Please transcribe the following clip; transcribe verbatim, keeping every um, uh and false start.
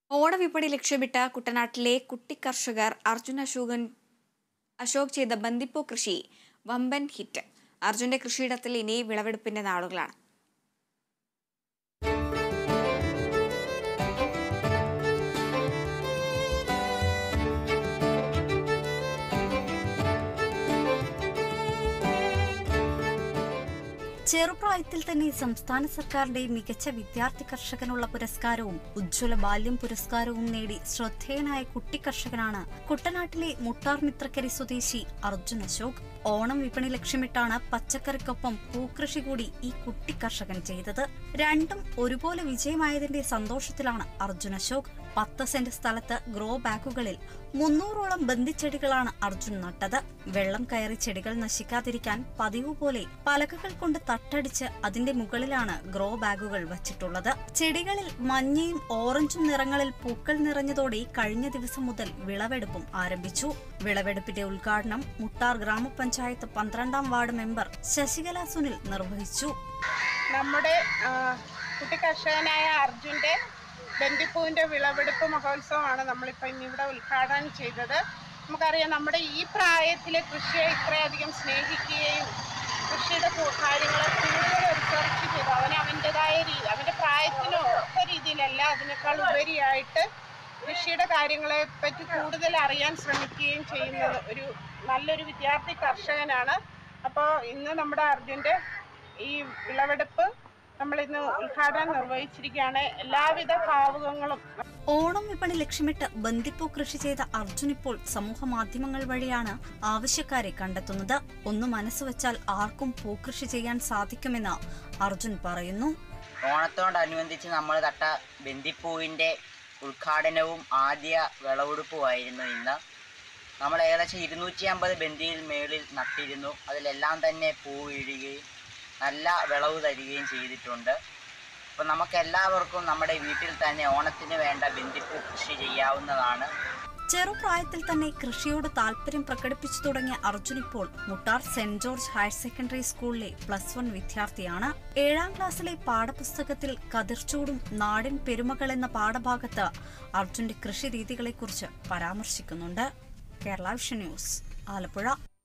ഓണവിപണി ലക്ഷ്യമിട്ട് കുട്ടനാട്ടിലെ കുട്ടിക്കർഷകർ അർജുൻ അശോകൻ അശോക് ചെയ്ത ബന്ദിപ്പൂ കൃഷി വമ്പൻ ഹിറ്റ്. അർജുന്റെ കൃഷിയിടത്തിൽ ഇനി വിളവെടുപ്പിന്റെ നാളുകളാണ്. ചെറുപ്രായത്തിൽ തന്നെ സംസ്ഥാന സർക്കാരിന്റെ മികച്ച വിദ്യാർത്ഥി കർഷകനുള്ള പുരസ്കാരവും ഉജ്ജ്വല ബാല്യം പുരസ്കാരവും നേടി ശ്രദ്ധേയനായ കുട്ടിക്കർഷകനാണ് കുട്ടനാട്ടിലെ മുട്ടാർ മിത്രക്കരി സ്വദേശി അർജുൻ അശോക്. ഓണം വിപണി ലക്ഷ്യമിട്ടാണ് പച്ചക്കറിക്കൊപ്പം പൂക്കൃഷി കൂടി ഈ കുട്ടിക്കർഷകൻ ചെയ്തത്. രണ്ടും ഒരുപോലെ വിജയമായതിന്റെ സന്തോഷത്തിലാണ് അർജുൻ അശോക്. പത്ത് സെന്റ് സ്ഥലത്ത് ഗ്രോ ബാഗുകളിൽ മുന്നൂറോളം ബന്ദിച്ചെടികളാണ് അർജുൻ നട്ടത്. വെള്ളം കയറി ചെടികൾ നശിക്കാതിരിക്കാൻ പതിവ് പോലെ പലകകൾ കൊണ്ട് തട്ടടിച്ച് അതിന്റെ മുകളിലാണ് ഗ്രോ ബാഗുകൾ വച്ചിട്ടുള്ളത്. ചെടികളിൽ മഞ്ഞയും ഓറഞ്ചും നിറങ്ങളിൽ പൂക്കൾ നിറഞ്ഞതോടെ കഴിഞ്ഞ ദിവസം മുതൽ വിളവെടുപ്പും ആരംഭിച്ചു. വിളവെടുപ്പിന്റെ ഉദ്ഘാടനം മുട്ടാർ ഗ്രാമപഞ്ചായത്ത് പന്ത്രണ്ടാം വാർഡ് മെമ്പർ ശശികല സുനിൽ നിർവഹിച്ചു. നമ്മുടെ കുട്ടിക്കർഷകനായ അർജുന്റെ ബന്ദിപ്പൂവിന്റെ വിളവെടുപ്പ് മഹോത്സവമാണ് നമ്മളിപ്പോൾ ഇന്നിവിടെ ഉദ്ഘാടനം ചെയ്തത്. നമുക്കറിയാം, നമ്മുടെ ഈ പ്രായത്തിലെ കൃഷിയെ ഇത്രയധികം സ്നേഹിക്കുകയും കൃഷിയുടെ കാര്യങ്ങളെ കൂടുതൽ റിസർച്ച് ചെയ്തു അവന് അവൻ്റെതായ രീതി അവൻ്റെ പ്രായത്തിന് ഒത്ത രീതിയിലല്ല, അതിനേക്കാൾ ഉപരിയായിട്ട് കൃഷിയുടെ കാര്യങ്ങളെ പറ്റി കൂടുതൽ അറിയാൻ ശ്രമിക്കുകയും ചെയ്യുന്നത് ഒരു നല്ലൊരു വിദ്യാർത്ഥി കർഷകനാണ്. അപ്പോൾ ഇന്ന് നമ്മുടെ അർജുൻ്റെ ഈ വിളവെടുപ്പ് നമ്മൾ ഇന്ന് ഉദ്ഘാടനം നിർവഹിച്ചിരിക്കുകയാണ്. എല്ലാവിധ ഭാവുകങ്ങളും. ഓണം വിപണി ലക്ഷ്യമിട്ട് ബന്ദിപ്പൂ കൃഷി ചെയ്ത അർജുൻ ഇപ്പോൾ സമൂഹ മാധ്യമങ്ങൾ വഴിയാണ് ആവശ്യക്കാരെ കണ്ടെത്തുന്നത്. ഒന്ന് മനസ്സുവെച്ചാൽ ആർക്കും പൂക്കൃഷി ചെയ്യാൻ സാധിക്കുമെന്ന് അർജുൻ പറയുന്നു. ഓണത്തോടനുബന്ധിച്ച് നമ്മൾ നട്ട ബന്ദിപ്പൂവിന്റെ ഉദ്ഘാടനവും ആദ്യ വിളവെടുപ്പുമായിരുന്നു ഇന്ന്. നമ്മൾ ഏകദേശം ഇരുന്നൂറ്റി അമ്പത് ബന്ദിയിൽ മേളിൽ നട്ടിരുന്നു. അതിലെല്ലാം തന്നെ പൂ വീഴുകയും നല്ല വിളവ് തരികയും ചെയ്തിട്ടുണ്ട്. അപ്പോൾ നമുക്ക് എല്ലാവർക്കും നമ്മുടെ വീട്ടിൽ തന്നെ ഓണത്തിന് വേണ്ട ബന്ദിപ്പൂ കൃഷി ചെയ്യാവുന്നതാണ്. ചെറുപ്രായത്തിൽ തന്നെ കൃഷിയോട് താല്പര്യം പ്രകടിപ്പിച്ചു തുടങ്ങിയ അർജുൻ ഇപ്പോൾ Muttar saint George higher secondary സ്കൂളിലെ പ്ലസ് വൺ വിദ്യാർത്ഥിയാണ്. ഏഴാം ക്ലാസ്സിലെ പാഠപുസ്തകത്തിൽ കതിർച്ചൂടും നാടിൻ പെരുമകൾ എന്ന പാഠഭാഗത്ത് അർജുന്റെ കൃഷി രീതികളെക്കുറിച്ച് പരാമർശിക്കുന്നുണ്ട്. Kerala vision news, Alappuzha.